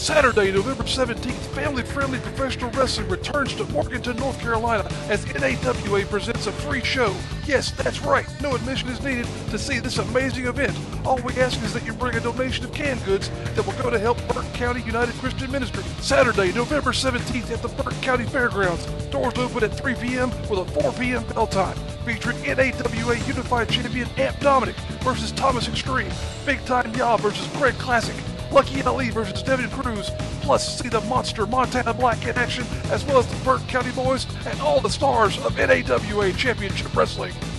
Saturday, November 17th, family-friendly professional wrestling returns to Morganton, North Carolina as NAWA presents a free show. Yes, that's right, no admission is needed to see this amazing event. All we ask is that you bring a donation of canned goods that will go to help Burke County United Christian Ministry. Saturday, November 17th at the Burke County Fairgrounds. Doors open at 3 p.m. with a 4 p.m. bell time. Featuring NAWA Unified Champion Amp Dominic versus Thomas Extreme. Big Time Ya versus Greg Classic. Lucky Ali versus Devin Cruz, plus see the monster Montana Black in action, as well as the Burke County Boys and all the stars of NAWA Championship Wrestling.